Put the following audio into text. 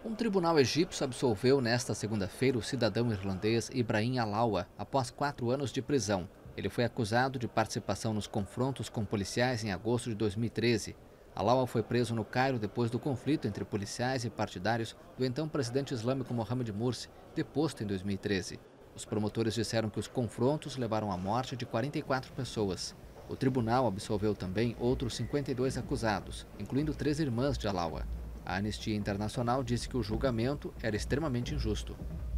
Um tribunal egípcio absolveu nesta segunda-feira o cidadão irlandês Ibrahim Halawa após 4 anos de prisão. Ele foi acusado de participação nos confrontos com policiais em agosto de 2013. Halawa foi preso no Cairo depois do conflito entre policiais e partidários do então presidente islâmico Mohamed Morsi, deposto em 2013. Os promotores disseram que os confrontos levaram à morte de 44 pessoas. O tribunal absolveu também outros 52 acusados, incluindo 3 irmãs de Halawa. A Anistia Internacional disse que o julgamento era extremamente injusto.